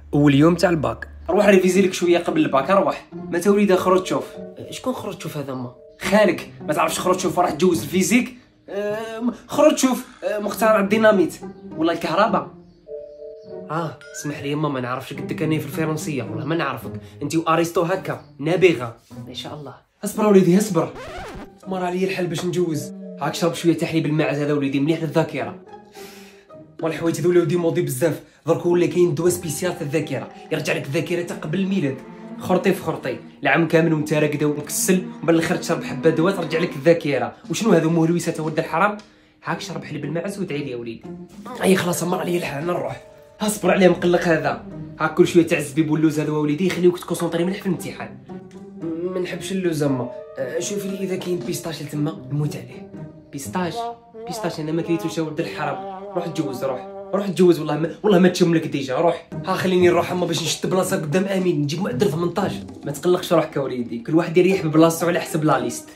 اول يوم تاع الباك. روح ريفيزي لك شويه قبل الباك. روح ما تا وليدي خرج شوف. شكون خرج تشوف هذا ما؟ خالك ما تعرفش خرج شوف راح تجوز الفيزيك. خرج شوف مخترع الديناميت ولا الكهرباء. اسمح لي يما ما نعرفش قدك اني في الفرنسيه والله ما نعرفك انت وارسطو هكا نابغه ان شاء الله. اصبر وليدي اصبر. مر علي الحل باش نجوز. هاك شرب شويه تحليب الماعز هذا وليدي مليح للذاكره. والحوايج هذو ولاو ديمودي بزاف درك ولا كاين دواء سبيسيال في الذاكره يرجع لك ذاكرتك قبل الميلاد. خرطي في خرطي العام كامل وانت راقده ومكسل ومن الاخر تشرب حبه دواء ترجع لك الذاكره. وشنو هذو مهلوسات ولد الحرام. هاك شرب حليب الماعز وادعي لي يا وليدي. اي خلاص مر علي الحال نروح. اصبر عليه مقلق هذا. هاك كل شويه تاع الزبيب واللوز هذا وليدي يخليوك تكونسونطري مليح في الامتحان. ما نحبش اللوز اما. شوفي لي اذا كاين بيستاش لتما نموت عليه. بيستاش انا ما كريتوش ولد الحرام. روح تجوز روح تجوز والله ما تشم لك ديجا. روح خليني نروح اما باش نشد بلاصه قدام امين نجيب مؤدر 18. ما تقلقش روحك يا وليدي كل واحد يريح ببلاصتو على حسب لا ليست.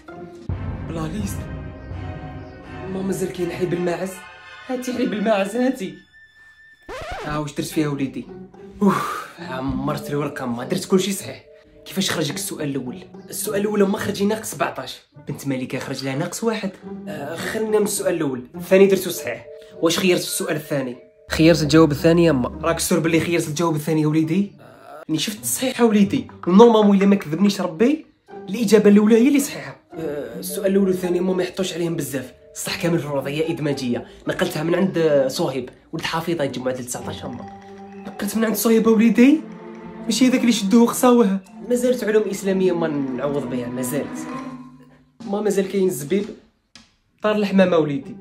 ما مازال كاين حليب الماعز. هاتي حليب الماعز هاتي. واش درت فيها وليدي؟ عمرت لي ورقم ما درت كلشي صحيح. كيفاش خرجك السؤال الاول؟ السؤال الاول ما خرج ناقص 17. بنت مالكه خرج لها ناقص 1. خلينا من السؤال الاول. الثاني درتو صحيح. واش خيرت في السؤال الثاني؟ خيرت الجواب الثاني اما. راك سور باللي خيرت الجواب الثاني يا وليدي؟ راني شفت الصحيحه وليدي ونورمالمون الا ما كذبنيش ربي الاجابه الاولى هي اللي صحيحه. السؤال الاول والثاني ما يحطوش عليهم بزاف. صح كامل في الوضعيه ادماجيه نقلتها من عند صهيب ولد حفيظه يجمع 19 اما. نقلت من عند صهيب وليدي ماشي هذاك اللي شدوه خصاوه. مازالت علوم اسلاميه ما نعوض بها مازالت. مازال كاين الزبيب طار الحمامه وليدي.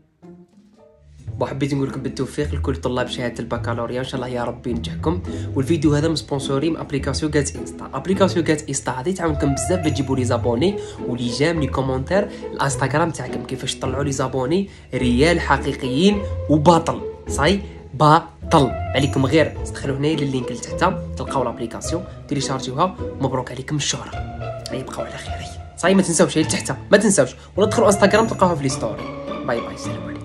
حبيت نقول لكم بالتوفيق لكل طلاب شهاده البكالوريا ان شاء الله يا ربي ينجحكم. والفيديو هذا مسبونسوري من ابليكاسيون كات انستا. ابليكاسيون كات انستا هذه تعاونكم بزاف باش تجيبوا لي زابوني ولي جام لي كومونتير الانستغرام تاعكم كيفاش تطلعوا لي زابوني ريال حقيقيين وباطل صاي باطل عليكم. غير تدخلوا هنا لللينك اللي تحت تلقاو الابليكاسيون تيليشارجيوها. مبروك عليكم الشهره. يبقاو على خير. صاي ما تنساوش هي لتحت ما تنساوش ولا تدخلوا انستغرام تلقاوها في لي ستوري. باي باي سلام عليكم.